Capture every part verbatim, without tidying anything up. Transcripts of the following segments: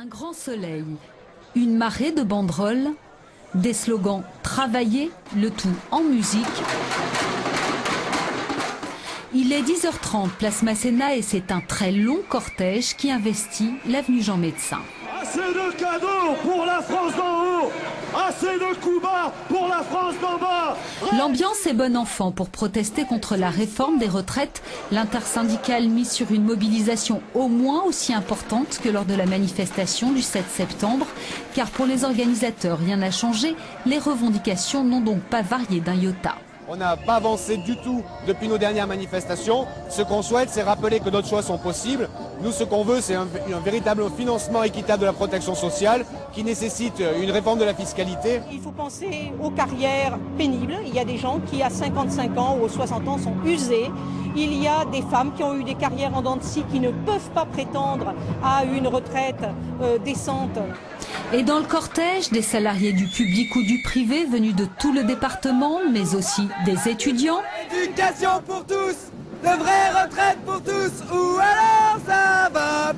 Un grand soleil, une marée de banderoles, des slogans « Travailler », le tout en musique. Il est dix heures trente, place Masséna, et c'est un très long cortège qui investit l'avenue Jean-Médecin. Assez de cadeaux pour la France d'en haut, assez de coups bas pour la France d'en bas. L'ambiance est bon enfant pour protester contre la réforme des retraites. L'intersyndicale mise sur une mobilisation au moins aussi importante que lors de la manifestation du sept septembre. Car pour les organisateurs, rien n'a changé. Les revendications n'ont donc pas varié d'un iota. On n'a pas avancé du tout depuis nos dernières manifestations. Ce qu'on souhaite, c'est rappeler que d'autres choix sont possibles. Nous, ce qu'on veut, c'est un, un véritable financement équitable de la protection sociale qui nécessite une réforme de la fiscalité. Il faut penser aux carrières pénibles. Il y a des gens qui, à cinquante-cinq ans ou soixante ans, sont usés. Il y a des femmes qui ont eu des carrières en dents de scie qui ne peuvent pas prétendre à une retraite euh, décente. Et dans le cortège, des salariés du public ou du privé venus de tout le département, mais aussi des étudiants. Éducation pour tous, de vraies retraites pour tous, ou alors ça va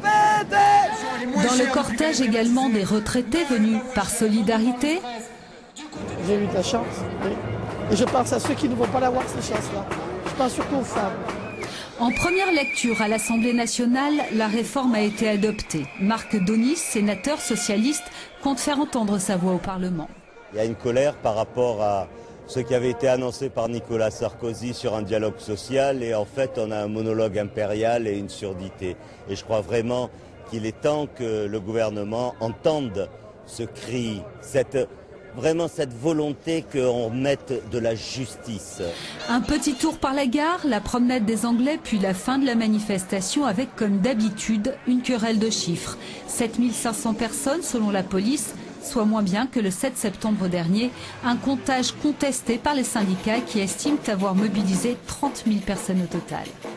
péter. Dans le cortège également des retraités venus par solidarité. J'ai eu de la chance, oui. Et je pense à ceux qui ne vont pas l'avoir, ces chances-là. Je pense surtout aux femmes. En première lecture à l'Assemblée nationale, la réforme a été adoptée. Marc Daunis, sénateur socialiste, compte faire entendre sa voix au Parlement. Il y a une colère par rapport à ce qui avait été annoncé par Nicolas Sarkozy sur un dialogue social, et en fait on a un monologue impérial et une surdité. Et je crois vraiment qu'il est temps que le gouvernement entende ce cri, cette... vraiment cette volonté qu'on mette de la justice. Un petit tour par la gare, la promenade des Anglais, puis la fin de la manifestation avec, comme d'habitude, une querelle de chiffres. sept mille cinq cents personnes selon la police, soit moins bien que le sept septembre dernier. Un comptage contesté par les syndicats qui estiment avoir mobilisé trente mille personnes au total.